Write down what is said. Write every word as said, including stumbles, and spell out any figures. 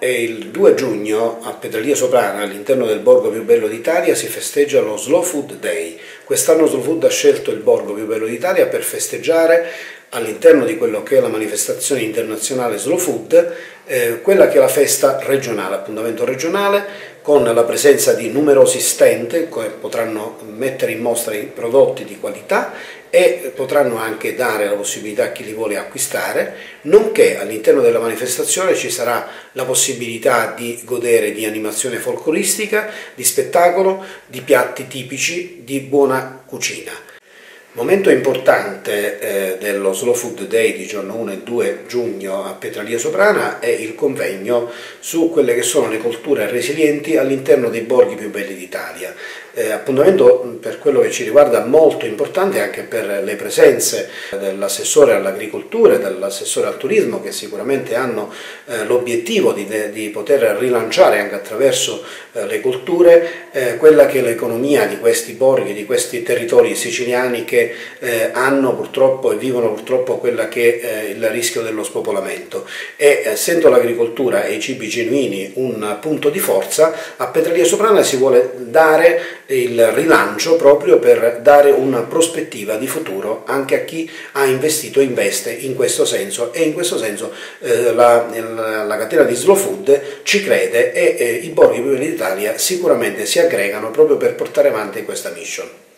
E il due giugno a Petralia Soprana, all'interno del borgo più bello d'Italia, si festeggia lo Slow Food Day. Quest'anno Slow Food ha scelto il borgo più bello d'Italia per festeggiare, all'interno di quello che è la manifestazione internazionale Slow Food, eh, quella che è la festa regionale, appuntamento regionale, con la presenza di numerosi stand che potranno mettere in mostra i prodotti di qualità e potranno anche dare la possibilità a chi li vuole acquistare, nonché all'interno della manifestazione ci sarà la possibilità di godere di animazione folcloristica, di spettacolo, di piatti tipici, di buona cucina. Momento importante eh, dello Slow Food Day di giorno uno e due giugno a Petralia Soprana è il convegno su quelle che sono le colture resilienti all'interno dei borghi più belli d'Italia. Eh, appuntamento per quello che ci riguarda molto importante anche per le presenze dell'assessore all'agricoltura e dell'assessore al turismo, che sicuramente hanno eh, l'obiettivo di, di poter rilanciare anche attraverso eh, le colture eh, quella che è l'economia di questi borghi, di questi territori siciliani che eh, hanno purtroppo e vivono purtroppo quella che è eh, il rischio dello spopolamento. E essendo l'agricoltura e i cibi genuini un punto di forza, a Petralia Soprana si vuole dare il rilancio proprio per dare una prospettiva di futuro anche a chi ha investito e investe in questo senso, e in questo senso eh, la, la, la catena di Slow Food ci crede e eh, i borghi più belli d'Italia sicuramente si aggregano proprio per portare avanti questa mission.